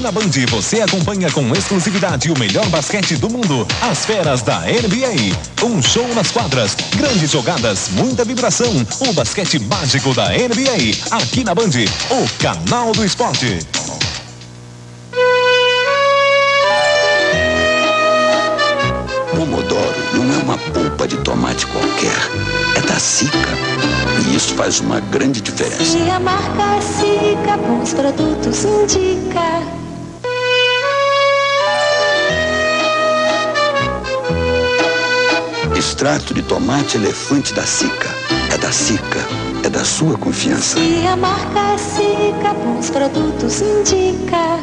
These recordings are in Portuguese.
na Band você acompanha com exclusividade o melhor basquete do mundo, as feras da NBA. Um show nas quadras, grandes jogadas, muita vibração. O basquete mágico da NBA, aqui na Band, o canal do esporte. Pomodoro não é uma polpa de tomate qualquer, é da Sica. E isso faz uma grande diferença. Se a marca Sica, bons produtos indica. Extrato de tomate elefante da Sica. É da Sica, é da sua confiança. Se a marca Sica, bons produtos indica.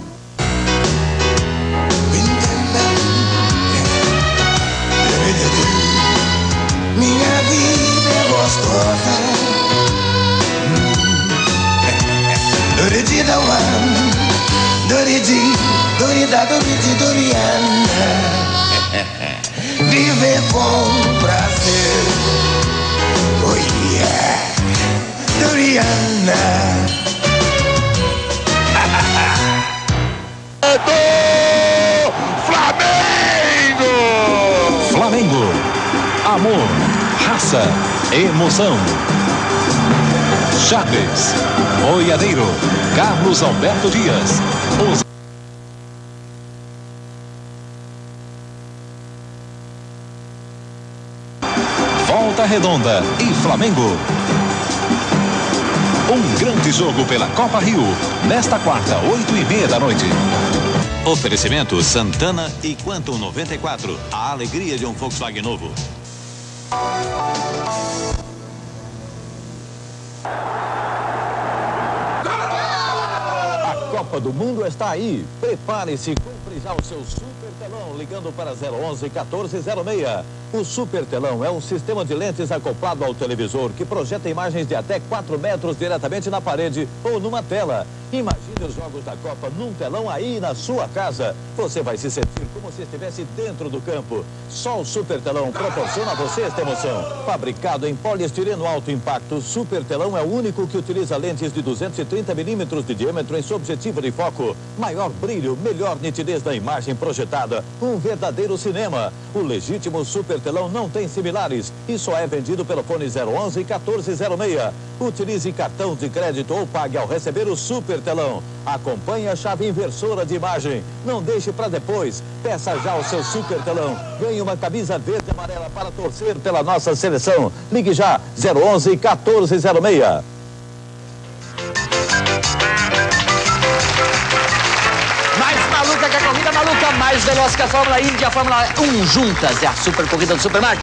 Minha vida é gostosa. Doridi da one, doridi, dorida, doridi, doriana. Viver com prazer. Oh yeah, Doriana. Flamengo! Flamengo. Amor, raça, emoção. Chaves, Boiadeiro, Carlos Alberto Dias. Volta Redonda e Flamengo. Um grande jogo pela Copa Rio, nesta quarta, 8h30 da noite. Oferecimento Santana e Quantum 94. A alegria de um Volkswagen novo. A Copa do Mundo está aí. Prepare-se, compre já o seu super telão ligando para 011 1406. O super telão é um sistema de lentes acoplado ao televisor que projeta imagens de até 4 metros diretamente na parede ou numa tela. Imagine os jogos da Copa num telão aí na sua casa. Você vai se sentir como se estivesse dentro do campo. Só o super telão proporciona a você esta emoção. Fabricado em poliestireno alto impacto, o super telão é o único que utiliza lentes de 230 milímetros de diâmetro em seu objetivo de foco. Maior brilho, melhor nitidez da imagem projetada. Um verdadeiro cinema. O legítimo super telão não tem similares e só é vendido pelo fone 011 1406. Utilize cartão de crédito ou pague ao receber o super telão. Acompanhe a chave inversora de imagem. Não deixe para depois. Peça já o seu super telão. Ganhe uma camisa verde e amarela para torcer pela nossa seleção. Ligue já 011 1406. Mais maluca que a corrida maluca, mais veloz que a Fórmula Indy, a Fórmula 1 juntas. É a super corrida do Supermarket.